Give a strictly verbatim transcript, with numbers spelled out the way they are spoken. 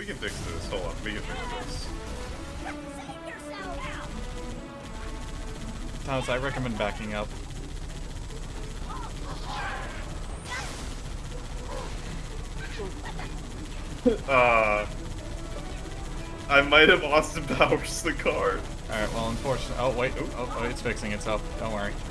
we can fix this. Hold on, we can fix this. Thomas, I recommend backing up. uh, I might have Austin Powers the card. Alright, well, unfortunately. Oh, wait. Oh, oh, it's fixing itself. Don't worry.